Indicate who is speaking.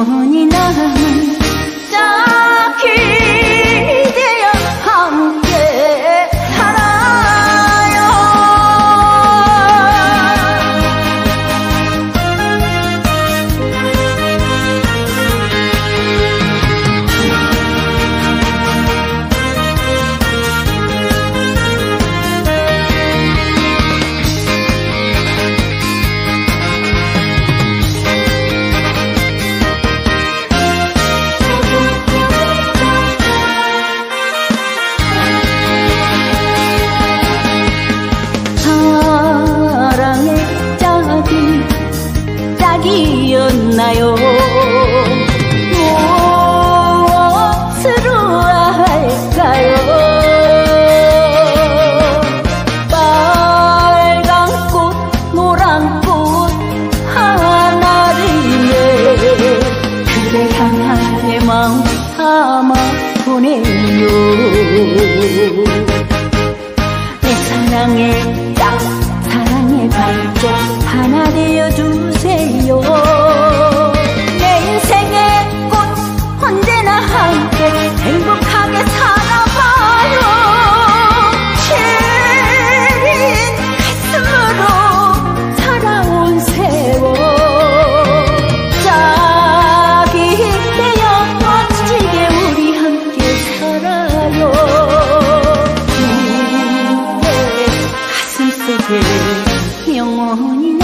Speaker 1: 영원히 남은 짝이 되어 함께 살아요. 짝이었나요? 무엇으로 할까요? 빨간 꽃 노란 꽃 하나를 위해 그대 향하의 마음 담아 보내요. 내 사랑의 짝 사랑의 발톱 하나 되어주세요. 내 인생의 꽃 언제나 함께 행복하게 살아봐요. 시린 가슴으로 살아온 세월 짝이 되어 멋지게 우리 함께 살아요. 그대 가슴속에 영원히